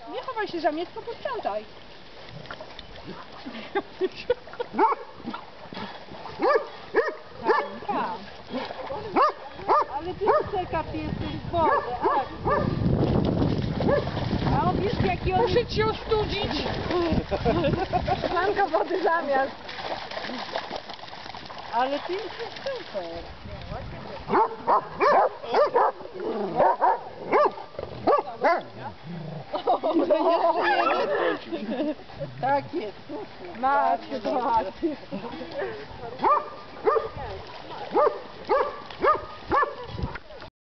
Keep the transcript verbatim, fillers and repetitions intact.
Nie chowaj się za mnie, tylko posprzątaj. Tanka. Ale ty czeka, ty jesteś w wodzie. A on wiesz jaki on... Muszę ci ostudzić. Szklanka wody zamiast. Ale ty jesteś super. Tak jest. Macie, macie.